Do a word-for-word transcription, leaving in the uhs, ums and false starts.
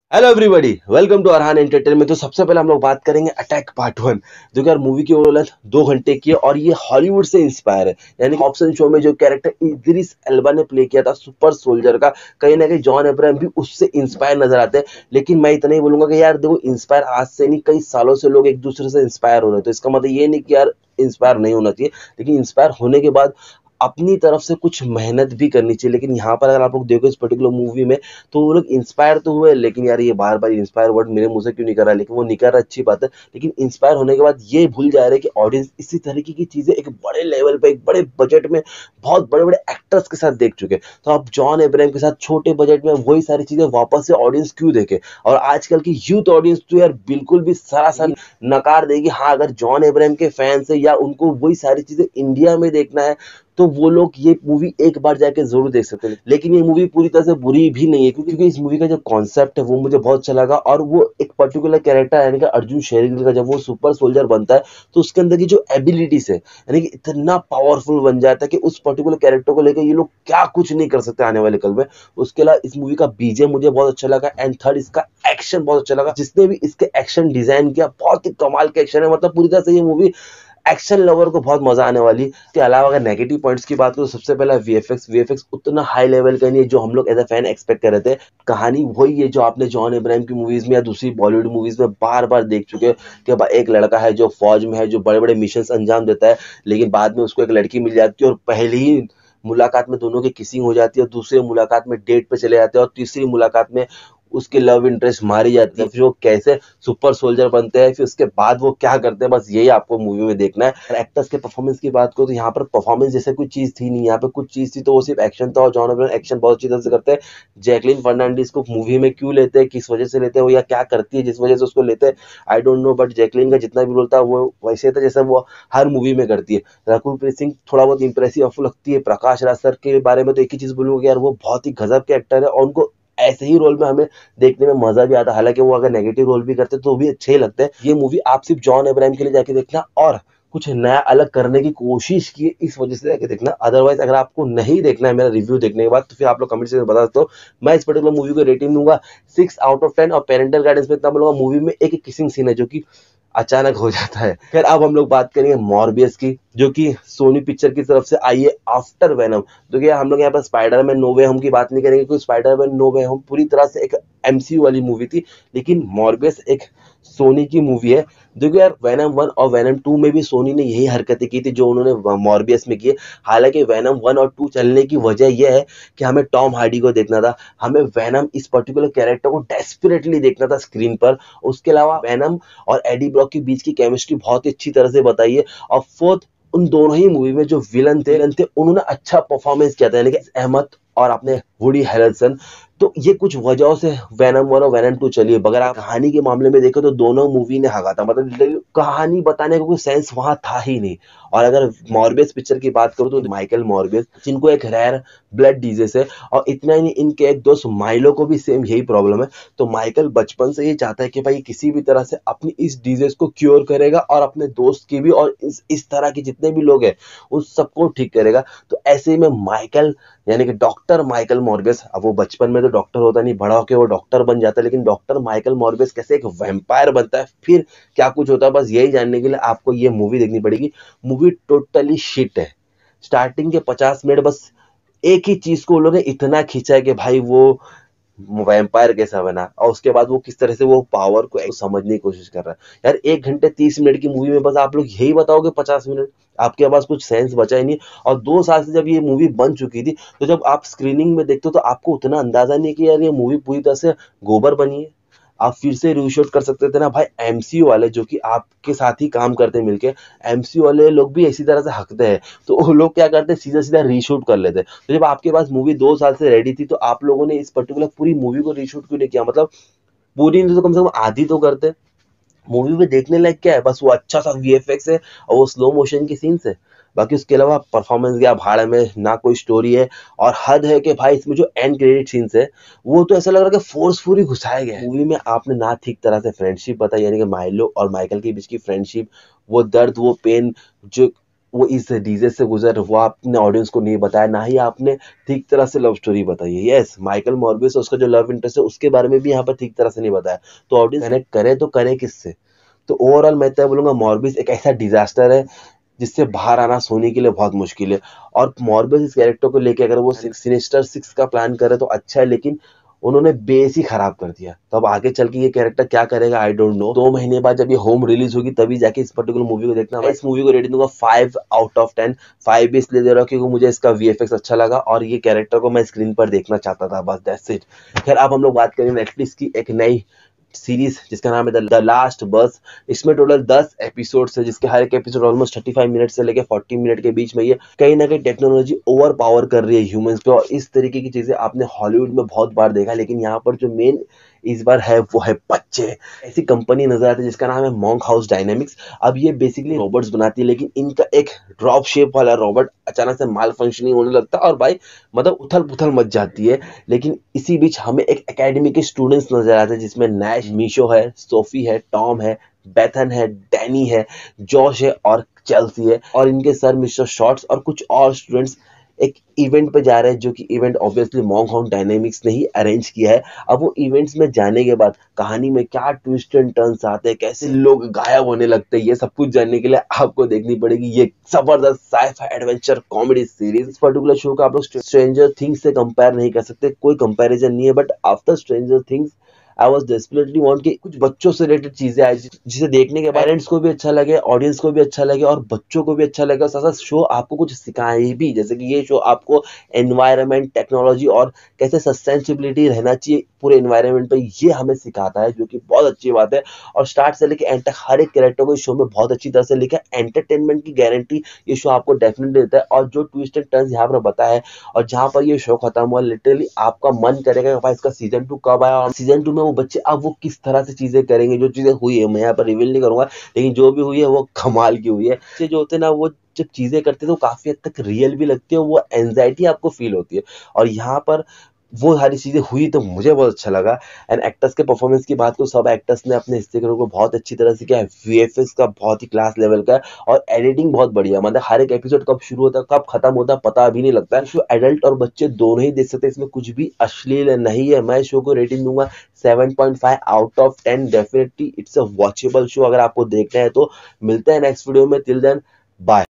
Hello everybody, welcome to Arhan entertainment. तो सबसे पहले हम लोग बात करेंगे अटैक पार्ट वन, जो कि यार मूवी की ओवरऑल लेंथ दो घंटे की है और ये हॉलीवुड से इंस्पायर है। यानी ऑप्शन शो में जो कैरेक्टर इद्रिस एल्बा ने प्ले किया था सुपर सोल्जर का, कहीं ना कहीं जॉन अब्राहम भी उससे इंस्पायर नजर आते हैं। लेकिन मैं इतना ही बोलूंगा कि यार देखो, इंस्पायर आज से नहीं, कई सालों से लोग एक दूसरे से इंस्पायर हो रहे हैं। तो इसका मतलब ये नहीं कि यार इंस्पायर नहीं होना चाहिए, लेकिन इंस्पायर होने के बाद अपनी तरफ से कुछ मेहनत भी करनी चाहिए। लेकिन यहाँ पर अगर आप लोग देखो इस पर्टिकुलर मूवी में, तो वो लोग इंस्पायर तो हुए, लेकिन यार ये बार बार इंस्पायर वर्ड मेरे मुंह से क्यों निकल रहा है, लेकिन वो निकल रहा है, अच्छी बात है। लेकिन इंस्पायर होने के बाद ये भूल जा रहे हैं कि ऑडियंस इसी तरीके की चीजें एक बड़े लेवल पे, एक बड़े बजट में, बहुत बड़े बड़े एक्टर्स के साथ देख चुके हैं। तो आप जॉन अब्राहम के साथ छोटे बजट में वही सारी चीजें वापस से ऑडियंस क्यों देखे। और आजकल की यूथ ऑडियंस तो यार बिल्कुल भी सरासर नकार देगी। हाँ, अगर जॉन अब्राहम के फैंस है या उनको वही सारी चीजें इंडिया में देखना है, तो वो लोग ये मूवी एक बार जाके जरूर देख सकते हैं। लेकिन ये मूवी पूरी तरह से बुरी भी नहीं है, क्योंकि इस मूवी का जो कॉन्सेप्ट है वो मुझे बहुत अच्छा लगा। और वो एक पर्टिकुलर कैरेक्टर यानी कि अर्जुन शेरगिल का जब वो सुपर सोल्जर बनता है, तो उसके अंदर की जो एबिलिटीज है, यानी कि इतना पावरफुल बन जाता है कि उस पर्टिकुलर कैरेक्टर को लेकर ये लोग क्या कुछ नहीं कर सकते आने वाले कल में। उसके अलावा इस मूवी का बीजे मुझे बहुत अच्छा लगा, एंड थर्ड इसका एक्शन बहुत अच्छा लगा। जिसने भी इसके एक्शन डिजाइन किया, बहुत ही कमाल के एक्शन है। मतलब पूरी तरह से ये मूवी एक्शन लवर को बहुत मजा आने वाली। इसके अलावा अगर नेगेटिव पॉइंट्स की बात करूं, तो सबसे पहला वीएफएक्स वीएफएक्स उतना हाई लेवल का नहीं है जो हम लोग एज अ फैन एक्सपेक्ट कर रहे थे। कहानी वही है जो आपने जॉन अब्राहम की मूवीज में या दूसरी बॉलीवुड मूवीज में बार बार देख चुके हो, कि भाई एक लड़का है जो फौज में है, जो बड़े बड़े मिशन अंजाम देता है, लेकिन बाद में उसको एक लड़की मिल जाती है और पहली ही मुलाकात में दोनों की किसिंग हो जाती है, और दूसरी मुलाकात में डेट पे चले जाते हैं, और तीसरी मुलाकात में उसके लव इंटरेस्ट मारी जाती है। फिर वो कैसे सुपर सोल्जर बनते हैं, फिर उसके बाद वो क्या करते हैं, बस यही आपको मूवी में देखना है। एक्टर्स के परफॉर्मेंस की बात करो तो यहाँ पर परफॉर्मेंस जैसे कोई चीज थी नहीं। यहाँ पे कुछ चीज थी तो वो सिर्फ एक्शन था, और जॉन अब्राहम एक्शन बहुत अच्छी तरह से करते हैं। जैकलिन फर्नांडिस को मूवी में क्यों लेते हैं, किस वजह से लेते हैं, वो या क्या करती है जिस वजह से उसको लेते हैं, I don't know. But Jacqueline का जितना भी रोल था वो वैसे था जैसे वो हर मूवी में करती है। रकुल सिंह थोड़ा बहुत इंप्रेसिव आपको लगती है। प्रकाश राज सर के बारे में तो एक ही चीज बोलूंगा, यार वो बहुत ही गजब के एक्टर है, और उनको ऐसे ही रोल में हमें देखने में मजा भी आता है। हालांकि वो अगर नेगेटिव रोल भी करते तो भी अच्छे ही लगते हैं। ये मूवी आप सिर्फ जॉन अब्राहम के लिए जाके देखना, और कुछ नया अलग करने की कोशिश की इस वजह से जाके देखना। अदरवाइज अगर आपको नहीं देखना है मेरा रिव्यू देखने के बाद, तो फिर आप लोग कमेंट से बता सकते हो। मैं इस पर्टिकुलर मूवी को रेटिंग दूंगा सिक्स आउट ऑफ टेन। और पेरेंटल गाइडेंस में इतना बोलूंगा, मूवी में एक किसिंग सीन है जो कि अचानक हो जाता है। फिर अब हम लोग बात करेंगे मॉर्बियस की, जो कि सोनी पिक्चर की तरफ से आई है आफ्टर वेनम। तो क्या हम लोग यहाँ पर स्पाइडरमैन नो वे होम की बात नहीं करेंगे, क्योंकि स्पाइडरमैन नो वे होम पूरी तरह से एक एमसीयू वाली मूवी थी, लेकिन मॉर्बियस एक सोनी की मूवी है। देखो यार, वेनम वन और वेनम टू में भी सोनी ने यही हरकतें की थी जो उन्होंने मॉर्बियस में की है। हालांकि वेनम वन और टू चलने की वजह यह है कि हमें टॉम हार्डी को देखना था, हमें वेनम इस पर्टिकुलर कैरेक्टर को डेस्परेटली देखना था स्क्रीन पर। उसके अलावा वेनम और एडी ब्रॉक के बीच की केमिस्ट्री बहुत ही अच्छी तरह से बताई है। और फोर्थ, उन दोनों ही मूवी में जो विलन थे विलन थे उन्होंने अच्छा परफॉर्मेंस किया था, यानी कि अहमद और अपने वुडी हैरेल्सन। तो ये कुछ वजहों से वेनम वन और वेनम टू चलिए। अगर आप कहानी के मामले में देखो तो दोनों मूवी ने हगा था, मतलब कहानी बताने का कोई सेंस वहां था ही नहीं। और अगर मॉर्बियस पिक्चर की बात करूं तो माइकल मॉर्बियस, जिनको एक रेयर ब्लड डिजीज है, और इतना ही नहीं, इनके एक दोस्त माइलो को भी सेम यही प्रॉब्लम है। तो माइकल बचपन से ये चाहता है कि भाई किसी भी तरह से अपनी इस डिजीज को क्योर करेगा, और अपने दोस्त की भी, और इस, इस तरह के जितने भी लोग हैं उस सबको ठीक करेगा। तो ऐसे ही में माइकल, यानी कि डॉक्टर माइकल मॉर्बियस, अब वो बचपन में तो डॉक्टर होता नहीं, बड़ा होकर वो डॉक्टर बन जाता है, लेकिन डॉक्टर माइकल मॉर्बियस कैसे एक वैम्पायर बनता है, फिर क्या कुछ होता है, बस यही जानने के लिए आपको ये मूवी देखनी पड़ेगी। मूवी टोटली शिट है। स्टार्टिंग के पचास मिनट बस एक ही चीज को लोगों ने इतना खींचा है कि भाई वो वैम्पायर कैसा बना, और उसके बाद वो किस तरह से वो पावर को समझने की कोशिश कर रहा है। यार एक घंटे तीस मिनट की मूवी में बस आप लोग यही बताओगे पचास मिनट, आपके पास कुछ सेंस बचा ही नहीं। और दो साल से जब ये मूवी बन चुकी थी, तो जब आप स्क्रीनिंग में देखते हो तो आपको उतना अंदाजा नहीं कि यार ये मूवी पूरी तरह से गोबर बनी है। आप फिर से रीशूट कर सकते थे ना भाई। एमसीयू वाले जो कि आपके साथ ही काम करते हैं मिलके, एमसीयू वाले लोग भी इसी तरह से हकते हैं, तो वो लोग क्या करते हैं, सीधा सीधा रीशूट कर लेते हैं। तो जब आपके पास मूवी दो साल से रेडी थी, तो आप लोगों ने इस पर्टिकुलर पूरी मूवी को रीशूट क्यों नहीं किया। मतलब पूरी नहीं तो कम से कम आधी तो करते। मूवी में देखने लायक क्या है, बस वो अच्छा सा वीएफएक्स है और वो स्लो मोशन की सीन्स है। बाकी उसके अलावा परफॉर्मेंस गया भाड़ में, ना कोई स्टोरी है। और हद है कि भाई इसमें जो एंड क्रेडिट सीन्स है, वो तो ऐसा लग रहा है कि फोर्सफुली घुसाया गया है। मूवी में आपने ना ठीक तरह से फ्रेंडशिप बताई, यानी कि माइलो और माइकल के बीच की फ्रेंडशिप, वो दर्द, वो पेन जो वो इस डीजे से गुजर, वो आपने ऑडियंस को नहीं बताया, ना ही आपने ठीक तरह से लव स्टोरी बताई है। यस, माइकल मॉर्बिस और उसका जो लव इंटरेस्ट है उसके बारे में भी यहाँ पर ठीक तरह से नहीं बताया, तो ऑडियंस कनेक्ट करे तो करे किससे? तो ओवरऑल मैं तो बोलूंगा मॉर्बिस एक ऐसा डिजास्टर है जिससे बाहर आना सोनी के लिए बहुत मुश्किल है। और मॉर्बिस इस कैरेक्टर को लेके अगर वो सिनिस्टर सिक्स का प्लान करे तो अच्छा है, लेकिन उन्होंने बेस ही खराब कर दिया। तो अब आगे चल के ये कैरेक्टर क्या करेगा आई डोंट नो। दो महीने बाद जब ये होम रिलीज होगी तभी जाके इस पर्टिकुलर मूवी को देखना। मैं इस मूवी को रेटिंग दूंगा five out of ten. Five भी इसलिए दे रहा हूँ क्योंकि मुझे इसका वीएफएक्स अच्छा लगा और ये कैरेक्टर को मैं स्क्रीन पर देखना चाहता था, बस दैट्स इट। खैर अब हम लोग बात करेंगे नेटफ्लिक्स की एक नई सीरीज जिसका नाम है द लास्ट बस। इसमें टोटल दस एपिसोड्स है, जिसके हर एक episode almost thirty five minute से लेकर फोर्टी मिनट के बीच में। ये कहीं ना कहीं टेक्नोलॉजी ओवर पावर कर रही है ह्यूमंस पे, और इस तरीके की चीजें आपने हॉलीवुड में बहुत बार देखा, लेकिन यहाँ पर जो मेन इस बार है वो है बच्चे। ऐसी कंपनी नजर आती है जिसका नाम है मॉन्क हाउस डायनेमिक्स। अब ये बेसिकली रोबोट्स बनाती है, लेकिन इनका एक ड्रॉप शेप वाला रोबोट अचानक से माल फंक्शनिंग होने लगता है और भाई मतलब उथल पुथल मच जाती है। लेकिन इसी बीच हमें एक एकेडमी के स्टूडेंट्स नजर आते हैं जिसमें नैश, मीशो है, सोफी है, टॉम है, बेथन है, डैनी है, जॉश है और चेल्सी है, और इनके सर मिस्टर शॉर्ट्स और कुछ और स्टूडेंट्स एक इवेंट पे जा रहे हैं, जो कि event obviously Monk House Dynamics ने ही अरेंज किया है। अब वो इवेंट्स में जाने के बाद कहानी में क्या ट्विस्ट एंड टर्न्स आते हैं, कैसे लोग गायब होने लगते हैं, ये सब कुछ जानने के लिए आपको देखनी पड़ेगी ये जबरदस्त साइ-फाई एडवेंचर कॉमेडी सीरीज। इस पर्टिकुलर शो को आप लोग स्ट्रेंजर थिंग्स से कंपेयर नहीं कर सकते, कोई कंपैरिजन नहीं है, but after Stranger Things I was desperately want कि कुछ बच्चों से रिलेटेड चीजें आई जिसे देखने के पेरेंट्स को भी अच्छा लगे, ऑडियंस को भी अच्छा लगे और बच्चों को भी अच्छा लगे, और साथ साथ शो आपको कुछ सिखाए भी। जैसे कि ये शो आपको एनवायरनमेंट, टेक्नोलॉजी और कैसे सस्टेनेबिलिटी रहना चाहिए पूरे एनवायरनमेंट पे, ये हमें सिखाता है, जो कि बहुत अच्छी बात है। और स्टार्ट से लेकर एंड तक हर एक कैरेक्टर को इस शो में बहुत अच्छी तरह से लिखा है। एंटरटेनमेंट की गारंटी ये शो आपको डेफिनेटली देता है, और जो ट्विस्ट एंड टर्न्स यहाँ पर बताया है और जहाँ पर ये शो खत्म हुआ, लिटरली आपका मन करेगा कि भाई इसका सीजन टू कब आया, और सीजन टू में वो बच्चे अब वो किस तरह से चीजें करेंगे। जो चीजें हुई है मैं यहाँ पर रिवील नहीं करूंगा, लेकिन जो भी हुई है वो कमाल की हुई है। बच्चे जो होते हैं ना, वो जब चीजें करते हैं तो काफी हद तक रियल भी लगती है, वो एंजाइटी आपको फील होती है, और यहाँ पर वो सारी चीजें हुई तो मुझे बहुत अच्छा लगा। एंड एक्टर्स के परफॉर्मेंस की बात को, सब एक्टर्स ने अपने हिस्से को बहुत अच्छी तरह से किया है। वीएफएक्स का बहुत ही क्लास लेवल का है, और एडिटिंग बहुत बढ़िया, मतलब हर एक एपिसोड कब शुरू होता है कब खत्म होता है पता भी नहीं लगता है। शो एडल्ट और बच्चे दोनों ही देख सकते हैं, इसमें कुछ भी अश्लील नहीं है। मैं शो को रेटिंग दूंगा seven point five out of ten. Definitely it's a watchable show अगर आपको देखना है तो। मिलते हैं नेक्स्ट वीडियो में, टिल देन बाय।